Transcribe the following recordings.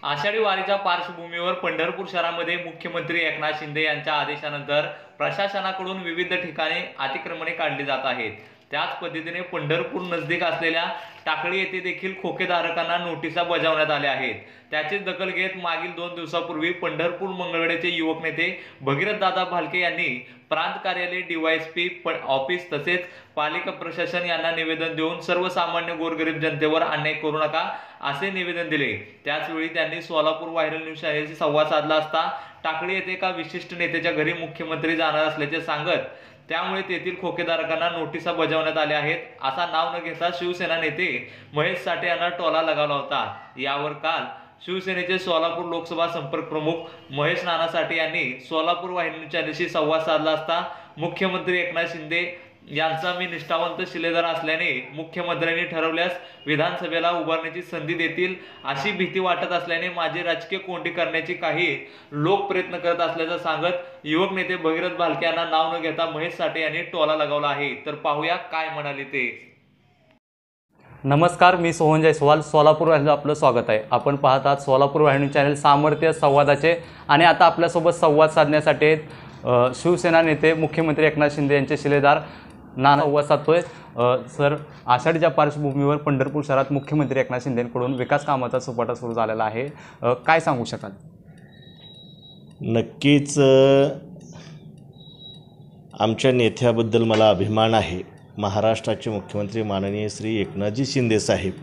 आषाढी वारीच्या पार्श्वभूमीवर पंढरपूर शहरामध्ये मुख्यमंत्री एकनाथ शिंदे यांच्या आदेशानंतर प्रशासनाकडून विविध ठिकाणी अतिक्रमणे काढली जात आहेत। त्याच पद्धतीने पंढरपूर नजदीक असलेल्या टाकळी येथे देखील खोकेधारकांना नोटिसा बजावण्यात आल्या आहेत। त्याची दखल घेत मागील 2 दिवसांपूर्वी पंढरपूर मंगळवेढ्याचे युवक नेते भगीरथ दादा भालके यांनी प्रांत कार्यालय डीवायएसपी ऑफिस तसेच पालिका प्रशासन यांना निवेदन देऊन सर्वसामान्य गोरगरीब जनतेवर अन्याय करू नका असे निवेदन दिले। त्याचवेळी त्यांनी सोलापूर व्हायरल न्यूज चॅनेलशी संवाद साधला असता टाकळी येथे एका विशिष्ट नेत्याच्या घरी मुख्यमंत्री जाणार असल्याचे सांगत त्यामुळे तेथील खोकेधारकांना नोटिसा बजावण्यात आल्या आहेत असा नाव न घेता शिवसेना नेते महेश साठे यांना टोला लगावला होता। यावर काल शिवसेनेचे सोलापूर लोकसभा संपर्क प्रमुख महेश नाना साठे यांनी सोलापूर वाहिनी चॅनेलशी संवाद साधला असता मुख्यमंत्री एकनाथ शिंदे यांचा मी निष्ठावंत शिलेदार असल्याने मुख्यमंत्र्यांनी ठरवल्यास विधानसभेला उभारण्याची संधी देतील अशी भीती वाटत असल्याने माझी राजकीय कोंडी करण्याची काही लोक प्रयत्न करत असल्याचं सांगत युवक नेते भगीरथ भालके यांना नाव न घेता महेश साठे यांनी टोला लगावला आहे। तर पाहूया काय म्हणाले ते। नमस्कार, मी सोहन जयस्वाल, सोलापूर वाहिनीला आपलं स्वागत आहे। आपण पाहत आहात सोलापूर वाहिनी चॅनल सामर्थ्य संवादाचे आणि आता आपल्यासोबत संवाद साधण्यासाठी शिवसेना नेते मुख्यमंत्री एकनाथ शिंदे यांचे शिलेदार नाना संवाद साधतोय। सर, आषाढीच्या पार्श्वभूमीवर पंढरपूर शहरात मुख्यमंत्री एकनाथ शिंदेंकडून विकास कामाचा सुपाटा सुरू झालेला आहे, काय सांगू शकाल? नक्कीच आमच्या नेत्याबद्दल मला अभिमान आहे। महाराष्ट्राचे मुख्यमंत्री माननीय श्री एकनाथजी शिंदे साहेब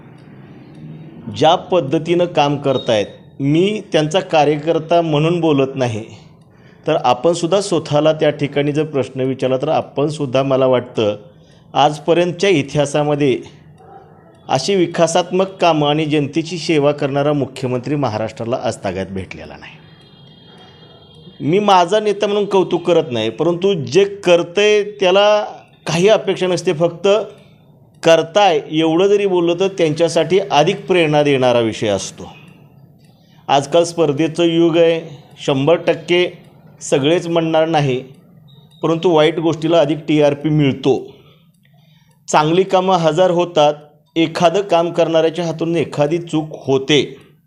ज्या पद्धतीनं काम करतायत, मी त्यांचा कार्यकर्ता म्हणून बोलत नाही, तर आपणसुद्धा स्वतःला त्या ठिकाणी जर प्रश्न विचारला तर आपणसुद्धा मला वाटतं आजपर्यंतच्या इतिहासामध्ये अशी विकासात्मक कामं आणि जनतेची सेवा करणारा मुख्यमंत्री महाराष्ट्राला आजतागायत भेटलेला नाही। मी माझा नेता म्हणून कौतुक करत नाही, परंतु जे करतंय त्याला काही अपेक्षा नसते, फक्त करताय एवढं जरी बोललं तर त्यांच्यासाठी अधिक प्रेरणा देणारा विषय असतो। आजकाल स्पर्धेचं युग आहे, 100% सगळेच म्हणणार नाही, परंतु वाईट गोष्टीला अधिक TRP मिळतो। चांगली कामं 1000 होतात, एखादं काम करणाऱ्याच्या हातून एखादी चूक होते,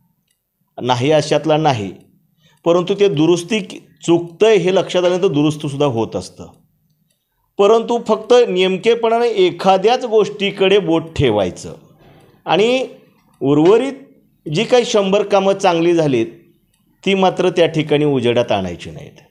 नाही अशातला नाही, परंतु ते दुरुस्ती चुकतंय हे लक्षात आल्यानंतर दुरुस्तसुद्धा होत असतं। परंतु फक्त नेमकेपणाने एखाद्याच गोष्टीकडे बोट ठेवायचं आणि उर्वरित जी काही 100 कामं चांगली झालीत ती मात्र त्या ठिकाणी उजेडात आणायची नाहीत।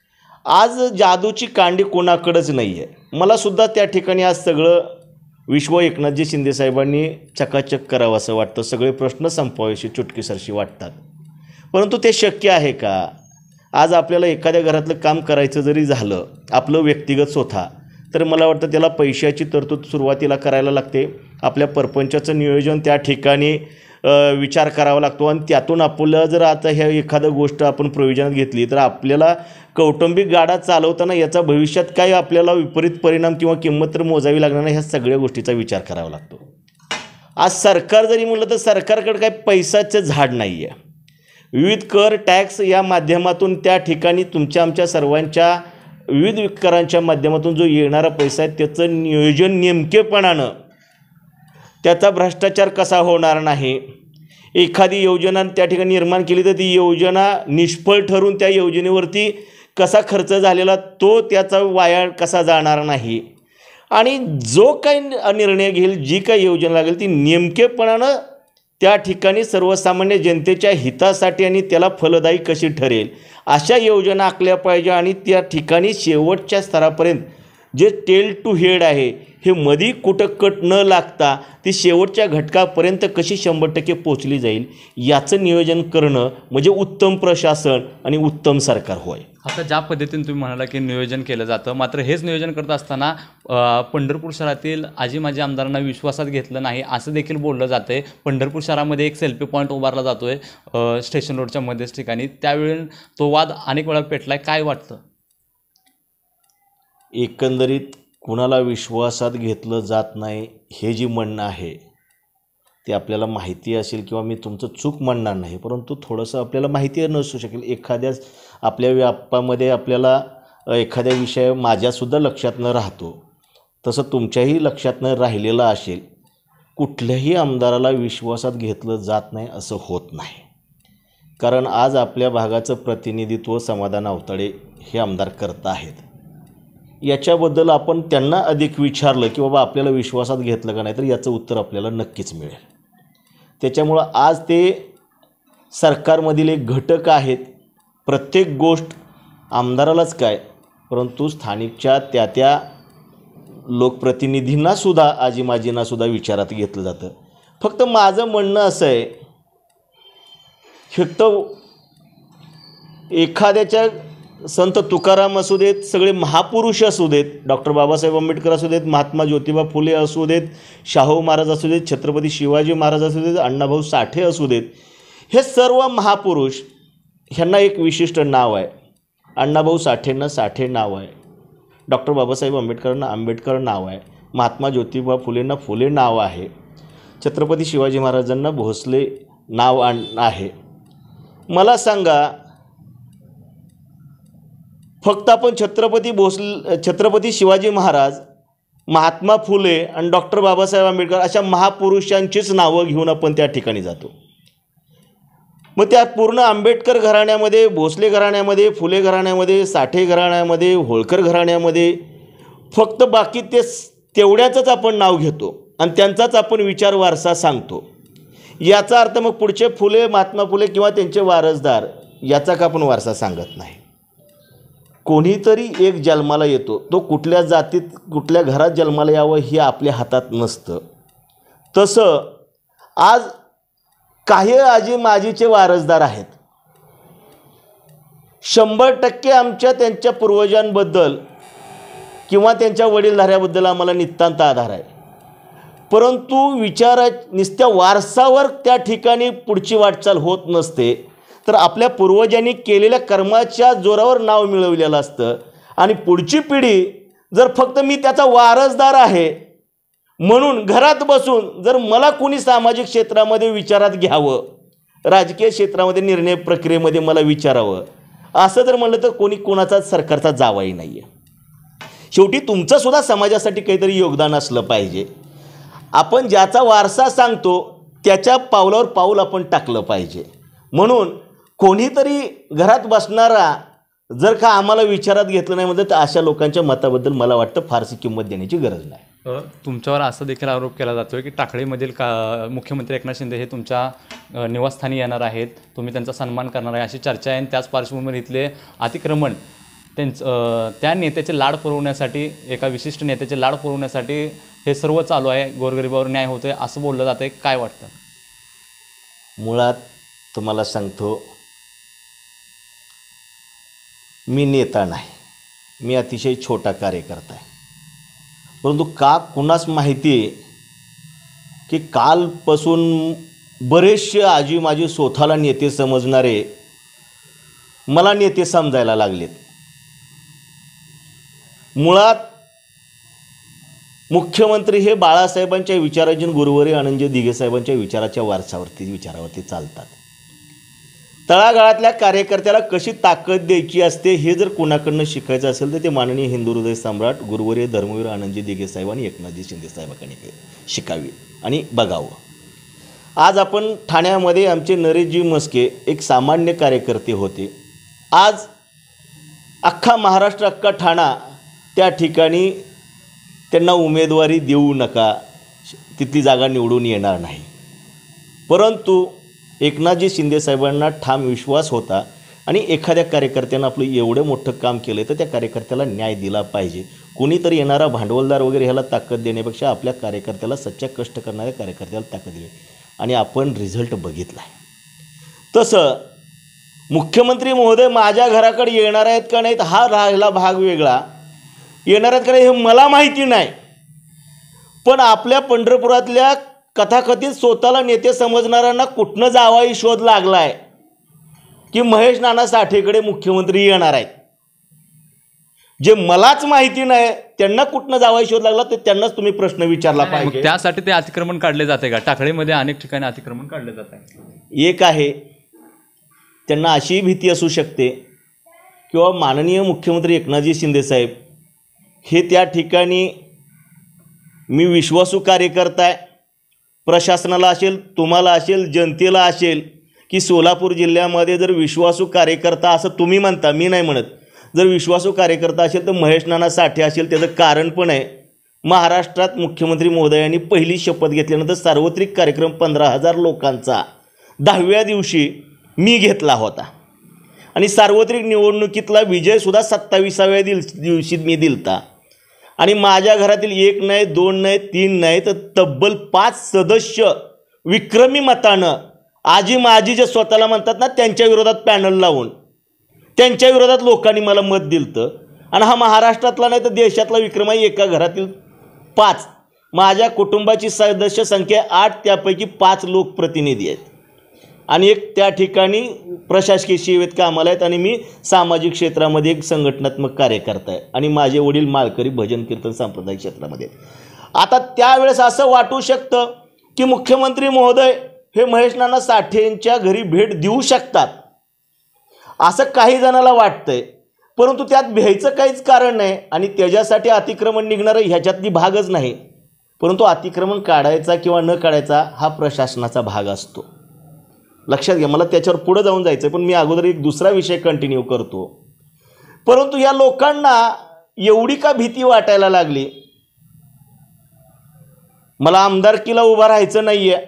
आज जादूची कांडी कोणाकडेच नाही आहे। मलासुद्धा त्या ठिकाणी आज सगळं विश्व एकनाथजी शिंदे साहेबांनी चकाचक करावं असं वाटतं, सगळे प्रश्न संपवायचे चुटकीसरशी वाटतात, परंतु ते शक्य आहे का? आज आपल्याला एखाद्या घरातलं काम करायचं जरी झालं आपलं व्यक्तिगत स्वतः, तर मला वाटतं त्याला पैशाची तरतूद सुरुवातीला करायला लागते, आपल्या परपंचाचं नियोजन त्या ठिकाणी विचार करावा लागतो आणि त्यातून आपल्याला जर आता ह्या एखादं गोष्ट आपण प्रयोजनात घेतली तर आपल्याला कौटुंबिक गाडा चालवताना याचा भविष्यात काय आपल्याला विपरीत परिणाम किंवा किंमत तर मोजावी लागणार नाही, ह्या सगळ्या गोष्टीचा विचार करावा लागतो। आज सरकार जरी म्हणलं तर सरकारकडे काय पैशाचं झाड नाही आहे। विविध कर टॅक्स या माध्यमातून त्या ठिकाणी तुमच्या आमच्या सर्वांच्या विविध करांच्या माध्यमातून जो येणारा पैसा आहे त्याचं नियोजन नेमकेपणानं, त्याचा भ्रष्टाचार कसा होणार नाही, एखादी योजना त्या ठिकाणी निर्माण केली तर ती योजना निष्फळ ठरून त्या योजनेवरती कसा खर्च झालेला तो त्याचा वाया कसा जाणार नाही, आणि जो काही निर्णय घेईल, जी काही योजना लागेल ती नेमकेपणानं त्या ठिकाणी सर्वसामान्य जनतेच्या हितासाठी आणि त्याला फलदायी कशी ठरेल अशा योजना आखल्या पाहिजे। आणि त्या ठिकाणी शेवटच्या स्तरापर्यंत जे टेल टू हेड आहे हे मधी कुठं कट न लागता ती शेवटच्या घटकापर्यंत कशी 100% पोचली जाईल याचं नियोजन करणं म्हणजे उत्तम प्रशासन आणि उत्तम सरकार होय। आता ज्या पद्धतीने तुम्ही म्हणाला की नियोजन केलं जातं, मात्र हेच नियोजन करत असताना पंढरपूर शहरातील आजी माजी आमदारांना विश्वासात घेतलं नाही असं देखील बोललं जातं आहे। पंढरपूर शहरामध्ये एक सेल्फी पॉईंट उभारला जातो आहे स्टेशन रोडच्या मध्येच ठिकाणी, त्यावेळी तो वाद अनेक वेळा पेटला आहे, काय वाटतं? एकंदरीत कुणाला विश्वासात घेतलं जात नाही हे जी म्हणणं आहे ते आपल्याला माहिती असेल किंवा मी तुमचं चूक म्हणणार नाही, परंतु थोडंसं आपल्याला माहिती नसू शकेल। एखाद्याच आपल्या व्यापामध्ये आपल्याला एखाद्या विषय माझ्यासुद्धा लक्षात न राहतो, तसं तुमच्याही लक्षात न राहिलेलं असेल। कुठल्याही आमदाराला विश्वासात घेतलं जात नाही असं होत नाही। कारण आज आपल्या भागाचं प्रतिनिधित्व समाधान आवताडे हे आमदार करत आहेत. याच्याबद्दल आपण त्यांना अधिक विचारलं की बाबा आपल्याला विश्वासात घेतलं का नाही, तर याचं उत्तर आपल्याला नक्कीच मिळेल. त्याच्यामुळं आज ते सरकारमधील एक घटक आहेत. प्रत्येक गोष्ट आमदारालाच काय, परंतु स्थानिकच्या त्या लोकप्रतिनिधींनासुद्धा आजीमाजींनासुद्धा विचारात घेतलं जातं. फक्त माझं म्हणणं असं आहे, फक्त एखाद्याच्या संत तुकाराम असू देत, सगळे महापुरुष असू देत, डॉक्टर बाबासाहेब आंबेडकर असू देत, महात्मा ज्योतिबा फुले असू देत, शाहू महाराज असू देत, छत्रपती शिवाजी महाराज असू देत, अण्णाभाऊ साठे असू देत, हे सर्व महापुरुष ह्यांना एक विशिष्ट नाव आहे. अण्णाभाऊ साठेंना साठे नाव आहे, डॉक्टर बाबासाहेब आंबेडकरांना आंबेडकर नाव आहे, महात्मा ज्योतिबा फुलेंना फुले नाव आहे, छत्रपती शिवाजी महाराजांना भोसले नाव आहे. मला सांगा, फक्त आपण छत्रपती शिवाजी महाराज, महात्मा फुले आणि डॉक्टर बाबासाहेब आंबेडकर अशा महापुरुषांचीच नावं घेऊन आपण त्या ठिकाणी जातो. मग त्या पूर्ण आंबेडकर घराण्यामध्ये, भोसले घराण्यामध्ये, फुले घराण्यामध्ये, साठे घराण्यामध्ये, होळकर घराण्यामध्ये फक्त बाकी तेवढ्याचंच आपण नाव घेतो आणि त्यांचाच आपण विचार वारसा सांगतो. याचा अर्थ मग पुढचे फुले, महात्मा फुले किंवा त्यांचे वारसदार याचा का आपण वारसा सांगत नाही. कोणीतरी एक जन्माला येतो, तो कुठल्या जातीत कुठल्या घरात जन्माला यावं हे आपल्या हातात नसतं. तसं आज काही आजी माजीचे वारसदार आहेत. 100% आमच्या त्यांच्या पूर्वजांबद्दल किंवा त्यांच्या वडीलधाऱ्याबद्दल आम्हाला नितांत आधार आहे. परंतु नुसत्या वारसावर त्या ठिकाणी पुढची वाटचाल होत नसते, तर आपल्या पूर्वजांनी केलेल्या कर्माच्या जोरावर नाव मिळवलेलं असतं. आणि पुढची पिढी जर फक्त मी त्याचा वारसदार आहे म्हणून घरात बसून जर मला कोणी सामाजिक क्षेत्रामध्ये विचारात घ्यावं, राजकीय क्षेत्रामध्ये निर्णय प्रक्रियेमध्ये मला विचारावं असं जर म्हणलं तर कोणी कोणाचा सरकारचा जावाही नाही आहे. शेवटी तुमचंसुद्धा समाजासाठी काहीतरी योगदान असलं पाहिजे. आपण ज्याचा वारसा सांगतो त्याच्या पावलावर पाऊल आपण टाकलं पाहिजे. म्हणून कोणीतरी घरात बसणारा जर का आम्हाला विचारात घेतलं नाही म्हणजे तर अशा लोकांच्या मताबद्दल मला वाटतं फारशी किंमत देण्याची गरज नाही. तुमच्यावर असं देखील आरोप केला जातो की टाकळीमधील मुख्यमंत्री एकनाथ शिंदे हे तुमच्या निवासस्थानी येणार आहेत, तुम्ही त्यांचा सन्मान करणार आहे अशी चर्चा आहे. आणि त्याच पार्श्वभूमीवर इथले अतिक्रमण त्या नेत्याचे लाड पुरवण्यासाठी, एका विशिष्ट नेत्याचे लाड पुरवण्यासाठी हे सर्व चालू आहे, गोरगरिबावर न्याय होतोय असं बोललं जातं आहे. काय वाटतं? मुळात तुम्हाला सांगतो, मी नेता नाही, मी अतिशय छोटा कार्यकर्ता आहे. परंतु का कुणास माहिती आहे की कालपासून बरेचसे आजी माझी स्वतःला नेते समजणारे मला नेते समजायला लागलेत. मुळात मुख्यमंत्री हे बाळासाहेबांच्या विचाराचे, गुरुवारी आनंदजी दिघे साहेबांच्या विचारावरती चालतात. तळागाळातल्या कार्यकर्त्याला कशी ताकद द्यायची असते हे जर कोणाकडनं शिकायचं असेल तर ते माननीय हिंदू हृदय सम्राट गुरुवारी धर्मवीर आनंदजी दिघे साहेब आणि एकनाथजी शिंदे साहेबांकडे शिकावी आणि बघावं. आज आपण ठाण्यामध्ये आमचे नरेशजी मस्के एक सामान्य कार्यकर्ते होते. आज अख्खा महाराष्ट्र, अख्खा ठाणा त्या ठिकाणी त्यांना उमेदवारी देऊ नका, तिथली जागा निवडून येणार नाही. परंतु एकनाथजी शिंदे साहेबांना ठाम विश्वास होता आणि एखाद्या कार्यकर्त्यानं आपलं एवढं मोठं काम केलं तर त्या कार्यकर्त्याला न्याय दिला पाहिजे. कोणीतरी येणारा भांडवलदार वगैरे ह्याला ताकद देण्यापेक्षा आपल्या कार्यकर्त्याला, सच्चा कष्ट करणाऱ्या कार्यकर्त्याला ताकद दिली आणि आपण रिझल्ट बघितला आहे. तसं मुख्यमंत्री महोदय माझ्या घराकडे येणार आहेत का नाहीत हा राहिला भाग वेगळा. येणार आहेत का नाही हे मला माहिती नाही, पण आपल्या पंढरपुरातल्या कथाकथित स्वतःला नेते समजणाऱ्यांना कुठनं जावाही शोध लागला आहे की महेश नाना साठेकडे मुख्यमंत्री येणार आहेत. जे मलाच माहिती नाही त्यांना कुठनं जावाही शोध लागला तर त्यांनाच तुम्ही प्रश्न विचारला पाहिजे. त्यासाठी ते अतिक्रमण काढले जाते का? टाकळीमध्ये अनेक ठिकाणी अतिक्रमण काढले जात आहे. एक आहे, त्यांना अशी भीती असू शकते किंवा माननीय मुख्यमंत्री एकनाथजी शिंदे साहेब हे त्या ठिकाणी मी विश्वासू कार्यकर्ता आहे, प्रशासनाला असेल, तुम्हाला असेल, जनतेला असेल की सोलापूर जिल्ह्यामध्ये जर विश्वासू कार्यकर्ता असं तुम्ही म्हणता, मी नाही म्हणत, जर विश्वासू कार्यकर्ता असेल तर महेश नाना साठे असेल. त्याचं कारण पण आहे, महाराष्ट्रात मुख्यमंत्री महोदयांनी पहिली शपथ घेतल्यानंतर सार्वत्रिक कार्यक्रम 15,000 लोकांचा 10व्या दिवशी मी घेतला होता आणि सार्वत्रिक निवडणुकीतला विजयसुद्धा 27व्या दिवशी मी दिलता. आणि माझ्या घरातील 1 नाही 2 नाही 3 नाही तर तब्बल 5 सदस्य विक्रमी मतानं आजी माजी जे स्वतःला म्हणतात ना, त्यांच्या विरोधात पॅनल लावून त्यांच्या विरोधात लोकांनी मला मत दिलं. आणि हा महाराष्ट्रातला नाही तर देशातला विक्रम आहे. एका घरातील 5, माझ्या कुटुंबाची सदस्य संख्या 8, त्यापैकी 5 लोकप्रतिनिधी आहेत आणि एक त्या ठिकाणी प्रशासकीय सेवेत कामाला आहेत आणि मी सामाजिक क्षेत्रामध्ये एक संघटनात्मक कार्यकर्ता आहे आणि माझे वडील माळकरी भजन कीर्तन सांप्रदायिक क्षेत्रामध्ये. आता त्यावेळेस असं वाटू शकतं की मुख्यमंत्री महोदय हे महेश नाना साठेंच्या घरी भेट देऊ शकतात असं काही जणाला वाटतंय, परंतु त्यात भ्यायचं काहीच कारण नाही आणि त्याच्यासाठी अतिक्रमण निघणारं ह्याच्यातली भागच नाही. परंतु अतिक्रमण काढायचा किंवा न काढायचा हा प्रशासनाचा भाग असतो. लक्षात घ्या, मला त्याच्यावर पुढं जाऊन जायचं आहे, पण मी अगोदर एक दुसरा विषय कंटिन्यू करतो. परंतु या लोकांना एवढी का भीती वाटायला लागली? मला आमदारकीला उभं राहायचं नाही आहे,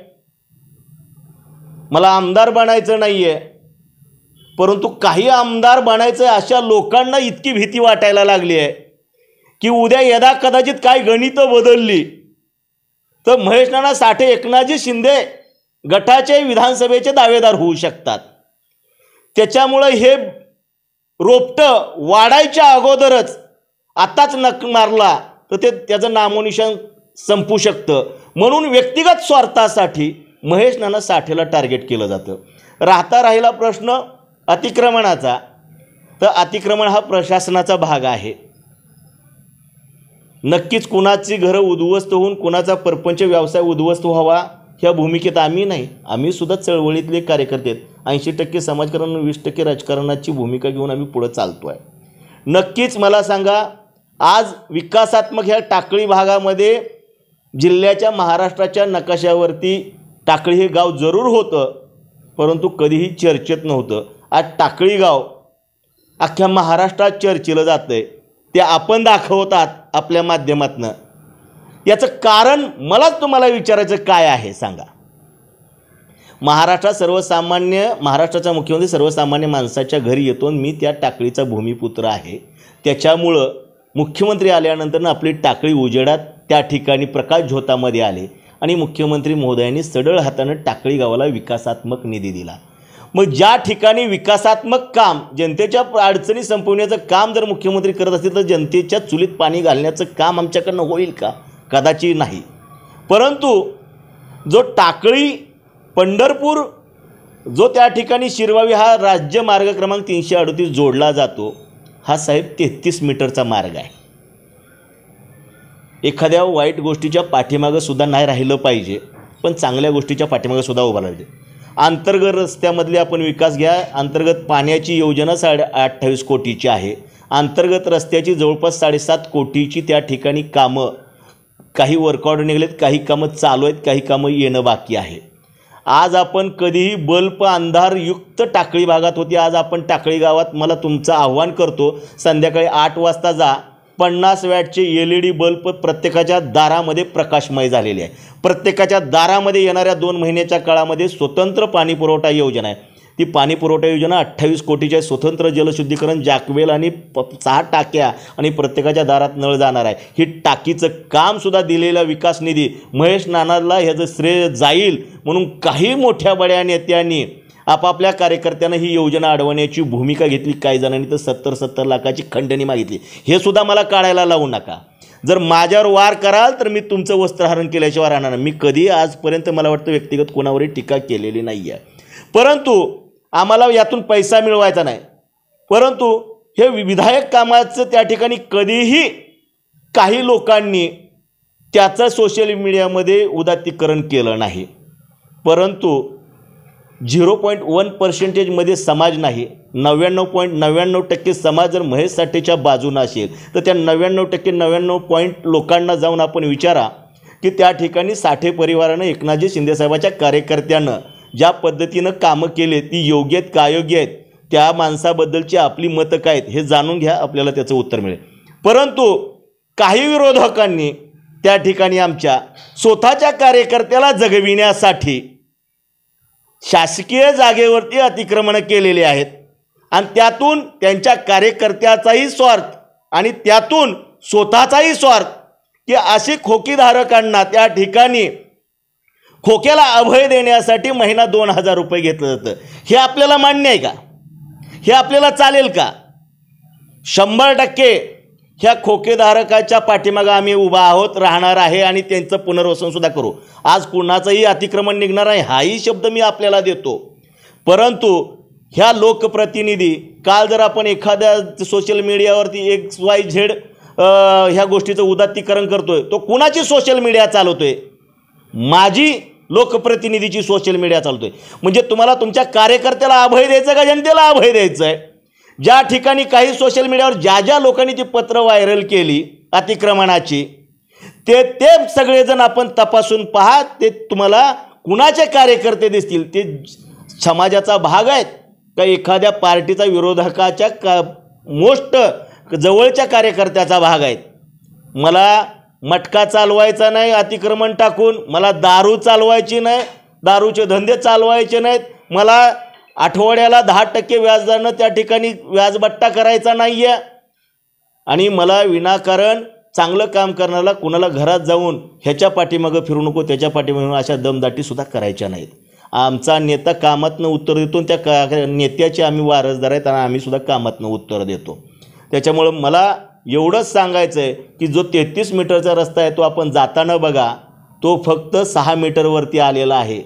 मला आमदार बनायचं नाही आहे, परंतु काही आमदार बनायचं अशा लोकांना इतकी भीती वाटायला लागली आहे की उद्या यदा कदाचित काय गणितं बदलली तर महेश नाना साठे एकनाथजी शिंदे गटाचे विधानसभेचे दावेदार होऊ शकतात. त्याच्यामुळे हे रोपटं वाढायच्या अगोदरच आताच नक मारला तर त्याचं नामोनिशाण संपू शकतं. म्हणून व्यक्तिगत स्वार्थासाठी महेश नाना साठेला टार्गेट केलं जातं. राहिला प्रश्न अतिक्रमणाचा, तर अतिक्रमण हा प्रशासनाचा भाग आहे. नक्कीच कुणाची घरं उद्ध्वस्त होऊन कुणाचा परपंच व्यवसाय उद्ध्वस्त व्हावा ह्या भूमिकेत आम्ही नाही, आम्ही सुद्धा चळवळीतले कार्यकर्ते आहेत. 80% समाजकारण 20% राजकारणाची भूमिका घेऊन आम्ही पुढे चालतो आहे. नक्कीच मला सांगा, आज विकासात्मक ह्या टाकळी भागामध्ये जिल्ह्याच्या महाराष्ट्राच्या नकाशावरती टाकळी हे गाव जरूर होतं, परंतु कधीही चर्चेत नव्हतं. आज टाकळी गाव अख्ख्या महाराष्ट्रात चर्चेलं जातं आहे, ते आपण दाखवतात आपल्या माध्यमातनं. याचं कारण मलाच तुम्हाला विचारायचं काय आहे सांगा. महाराष्ट्राचा मुख्यमंत्री सर्वसामान्य माणसाच्या घरी येतो. मी त्या टाकळीचा भूमिपुत्र आहे. त्याच्यामुळं मुख्यमंत्री आल्यानंतर आपली टाकळी उजेडात त्या ठिकाणी प्रकाश झोतामध्ये आले आणि मुख्यमंत्री महोदयांनी सडळ हातानं टाकळी गावाला विकासात्मक निधी दिला. मग ज्या ठिकाणी विकासात्मक काम, जनतेच्या अडचणी संपवण्याचं काम जर मुख्यमंत्री करत असतील तर जनतेच्या चुलीत पाणी घालण्याचं काम आमच्याकडनं होईल का? कदाचित नाही. परंतु जो टाकळी पंढरपूर जो त्या ठिकाणी शिरवावी हा राज्य मार्ग क्रमांक 338 जोडला जातो, हा साहेब 33 मीटरचा मार्ग आहे. एखाद्या वाईट गोष्टीच्या पाठीमागं सुद्धा नाही राहिलं पाहिजे, पण चांगल्या गोष्टीच्या पाठीमागं सुद्धा उभा राहिलं. अंतर्गत रस्त्यामधले आपण विकास घ्या. अंतर्गत पाण्याची योजना 28 कोटीची आहे. अंतर्गत रस्त्याची जवळपास 7.5 कोटीची त्या ठिकाणी कामं, काही वर्कआउट निघलेत, काही कामं चालू आहेत, काही कामं येणं बाकी आहे. आज आपण कधीही बल्ब अंधारयुक्त टाकळी भागात होती. आज आपण टाकळी गावात, मला तुमचं आव्हान करतो, संध्याकाळी 8 वाजता जा. 50 वॅटचे LED बल्ब प्रत्येकाच्या दारामध्ये प्रकाशमय झालेले आहे. प्रत्येकाच्या दारामध्ये येणाऱ्या 2 महिन्याच्या काळामध्ये स्वतंत्र पाणीपुरवठा योजना आहे. ती पाणीपुरवठा योजना 28 कोटीच्या स्वतंत्र जलशुद्धीकरण, जॅकवेल आणि 6 टाक्या आणि प्रत्येकाच्या दारात नळ जाणार आहे. ही टाकीचं कामसुद्धा दिलेला विकास निधी महेश नानाला ह्याचं श्रेय जाईल म्हणून काही मोठ्या बड्या नेत्यांनी आपापल्या कार्यकर्त्यांना ही योजना अडवण्याची भूमिका घेतली. काही जणांनी तर 70 लाखाची खंडणी मागितली. हे सुद्धा मला काढायला लावू नका. जर माझ्यावर वार कराल तर मी तुमचं वस्त्रहरण केल्याशिवाय राहणार नाही. मी कधी आजपर्यंत मला वाटतं व्यक्तिगत कोणावरही टीका केलेली नाही आहे. परंतु आम्हाला यातून पैसा मिळवायचा नाही. परंतु हे विधायक कामाचं त्या ठिकाणी कधीही काही लोकांनी त्याचं सोशल मीडियामध्ये उदात्तीकरण केलं नाही. परंतु 0.1% समाज नाही, 99.99% समाज जर महेश साठेच्या बाजूनं असेल तर त्या 99% लोकांना जाऊन आपण विचारा की त्या ठिकाणी साठे परिवारानं एकनाथजी शिंदेसाहेबाच्या कार्यकर्त्यानं ज्या पद्धतीनं कामं केले ती योग्य आहेत का अयोग्य आहेत, त्या माणसाबद्दलची आपली मतं काय आहेत हे जाणून घ्या, आपल्याला त्याचं उत्तर मिळेल. परंतु काही विरोधकांनी त्या ठिकाणी आमच्या स्वतःच्या कार्यकर्त्याला जगविण्यासाठी शासकीय जागेवरती अतिक्रमणं केलेली आहेत आणि त्यातून त्यांच्या कार्यकर्त्याचाही स्वार्थ आणि त्यातून स्वतःचाही स्वार्थ, की असे खोकीधारकांना त्या ठिकाणी खोक्याला अभय देण्यासाठी महिना 2,000 रुपये घेतलं जातं. हे आपल्याला मान्य आहे का? हे आपल्याला चालेल का? 100% ह्या खोकेधारकाच्या पाठीमागं आम्ही उभा आहोत, राहणार आहे आणि त्यांचं पुनर्वसनसुद्धा करू. आज कुणाचंही अतिक्रमण निघणार आहे हाही शब्द मी आपल्याला देतो. परंतु ह्या लोकप्रतिनिधी, काल जर आपण एखाद्या सोशल मीडियावरती XYZ ह्या गोष्टीचं उदात्तीकरण करतोय, तो कुणाची सोशल मीडिया चालवतोय? माझी लोकप्रतिनिधीची सोशल मीडिया चालवतोय. म्हणजे तुम्हाला तुमच्या कार्यकर्त्याला अभय द्यायचं का जनतेला अभय द्यायचं आहे? ज्या ठिकाणी काही सोशल मीडियावर ज्या लोकांनी ती पत्र व्हायरल केली अतिक्रमणाची, ते सगळेजण आपण तपासून पहा. ते तुम्हाला कुणाचे कार्यकर्ते दिसतील? ते समाजाचा भाग आहेत का एखाद्या पार्टीचा विरोधकाच्या मोस्ट जवळच्या कार्यकर्त्याचा भाग आहेत? मला मटका चालवायचा नाही अतिक्रमण टाकून, मला दारू चालवायची नाही, दारूचे धंदे चालवायचे नाहीत, मला आठवड्याला 10% व्याजदरानं त्या ठिकाणी व्याजबट्टा करायचा नाही आहे, आणि मला विनाकारण चांगलं काम करणारा कुणाला घरात जाऊन ह्याच्या पाठीमागं फिरू नको त्याच्या पाठीमागं अशा दमदाटीसुद्धा करायच्या नाहीत. आमचा नेता कामातनं उत्तर देतो, त्या नेत्याचे आम्ही वारसदार आहेत आणि आम्हीसुद्धा कामातनं उत्तर देतो. त्याच्यामुळं मला एवढंच सांगायचं आहे की जो 33 मीटरचा रस्ता आहे तो आपण जाताना बघा, तो फक्त 6 मीटरवरती आलेला आहे.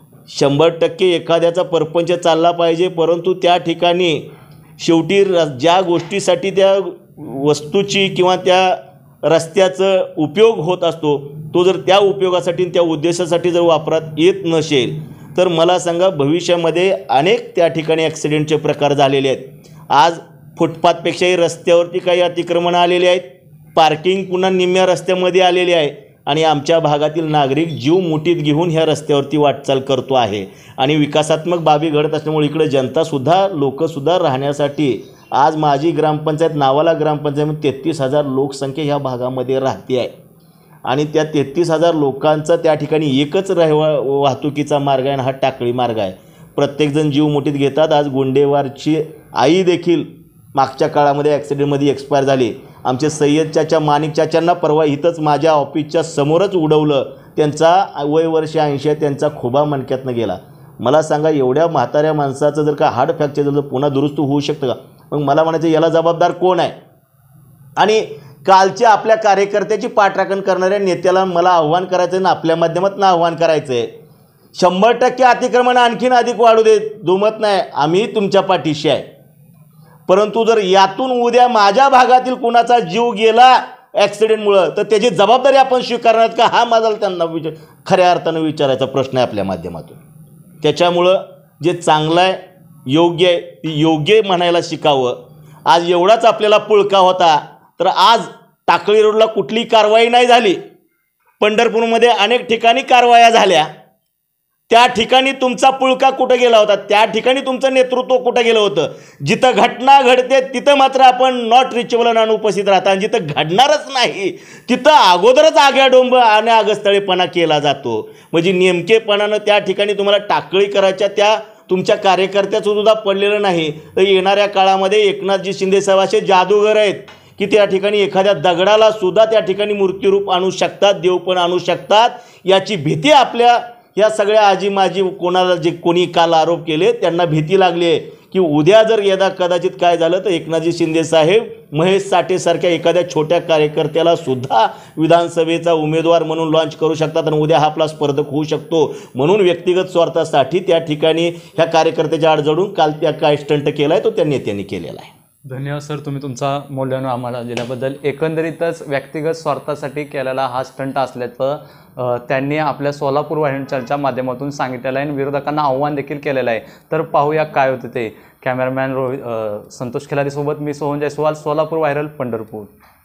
100% एखाद्याचा परपंच चालला पाहिजे, परंतु त्या ठिकाणी शेवटी ज्या गोष्टीसाठी त्या वस्तूची किंवा त्या रस्त्याचा उपयोग होत असतो, तो जर त्या उपयोगासाठी त्या उद्देशासाठी जर वापरात येत नसेल तर मला सांगा, भविष्यामध्ये अनेक त्या ठिकाणी ॲक्सिडेंटचे प्रकार झालेले आहेत. आज फुटपाथपेक्षाही रस्त्यावरती काही अतिक्रमण आलेले आहेत, पार्किंग पुन्हा निम्म्या रस्त्यामध्ये आलेले आहे आणि आमच्या भागातील नागरिक जीव मुठीत घेऊन ह्या रस्त्यावरती वाटचाल करतो आहे. आणि विकासात्मक बाबी घडत असल्यामुळे इकडे जनतासुद्धा लोकसुद्धा राहण्यासाठी आज माझी ग्रामपंचायत, नावाला ग्रामपंचायत 33,000 लोकसंख्या ह्या भागामध्ये राहते आहे आणि त्या 33,000 लोकांचा त्या ठिकाणी एकच वाहतुकीचा मार्ग आहे आणि हा टाकळी मार्ग आहे. प्रत्येकजण जीव मुठीत घेतात. आज गोंडेवारची आई देखील मागच्या काळामध्ये ॲक्सिडेंटमध्ये एक्सपायर झाली. आमचे सय्यद चाचा, माणिक चाचांना परवा इथंच माझ्या ऑफिसच्या समोरच उडवलं. त्यांचा वय वर्ष 80 आहे, त्यांचा खोबा मणक्यातनं गेला. मला सांगा, एवढ्या म्हाताऱ्या माणसाचं जर का हार्ट फ्रॅक्चर झालं पुन्हा दुरुस्त होऊ शकतं का? मग मला म्हणायचं याला जबाबदार कोण आहे? आणि कालच्या आपल्या कार्यकर्त्याची पाठराखण करणाऱ्या नेत्याला मला आव्हान करायचं आहे ना, आपल्या माध्यमातून आव्हान करायचं आहे, 100% अतिक्रमण आणखीन अधिक वाढू दे, दुमत नाही, आम्ही तुमच्या पाठीशी आहे. परंतु जर यातून उद्या माझ्या भागातील कुणाचा जीव गेला ॲक्सिडेंटमुळं तर त्याची जबाबदारी आपण स्वीकारणार का? हा माझा त्यांना खऱ्या अर्थानं विचारायचा प्रश्न आहे आपल्या माध्यमातून. त्याच्यामुळं जे चांगलं आहे, योग्य आहे, ती योग्य म्हणायला शिकावं. आज एवढाच आपल्याला पुळका होता तर आज टाकळी रोडला कुठली कारवाई नाही झाली. पंढरपूरमध्ये अनेक ठिकाणी कारवाया झाल्या. त्या ठिकाणी तुमचा पुळका कुठं गेला होता? त्या ठिकाणी तुमचं नेतृत्व कुठं गेलं होतं? जिथं घटना घडते तिथं मात्र आपण नॉट रिचेबल आणि अनुपस्थित राहता, आणि जिथं घडणारच नाही तिथं अगोदरच आग्याडोंब आणि आगस्तळेपणा केला जातो. म्हणजे नेमकेपणानं त्या ठिकाणी तुम्हाला टाकळी करायच्या त्या तुमच्या कार्यकर्त्याचं सुद्धा पडलेलं नाही. तर येणाऱ्या काळामध्ये एकनाथजी शिंदे साहेब असे जादूगर आहेत की त्या ठिकाणी एखाद्या दगडाला सुद्धा त्या ठिकाणी मूर्तिरूप आणू शकतात, देव पण आणू शकतात. याची भीती आपल्या या सगळ्या आजी माजी कोणाला जे कोणी काल आरोप केले त्यांना भीती लागली आहे की उद्या जर यदा कदाचित काय झालं तर एकनाथजी शिंदे साहेब महेश साठेसारख्या एखाद्या छोट्या कार्यकर्त्याला सुद्धा विधानसभेचा उमेदवार म्हणून लॉन्च करू शकतात आणि उद्या हा आपला स्पर्धक होऊ शकतो. म्हणून व्यक्तिगत स्वार्थासाठी त्या ठिकाणी ह्या कार्यकर्त्याच्या आड जोडून काल त्या काय स्टंट केला आहे तो त्या नेत्यांनी केलेला आहे. धन्यवाद सर, तुम्ही तुमचा मूल्यवान आम्हाला दिल्याबद्दल. एकंदरीतच व्यक्तिगत स्वार्थासाठी केलेला हा स्टंट असल्याचं त्यांनी आपल्या सोलापूर वाहिनी चॅनलच्या माध्यमातून सांगितलेलं आहे आणि विरोधकांना आव्हान देखील केलेलं आहे. तर पाहूया काय होतं ते. कॅमेरामॅन संतोष खिलारीसोबत मी सोहन जयस्वाल, सोलापूर व्हायरल, पंढरपूर.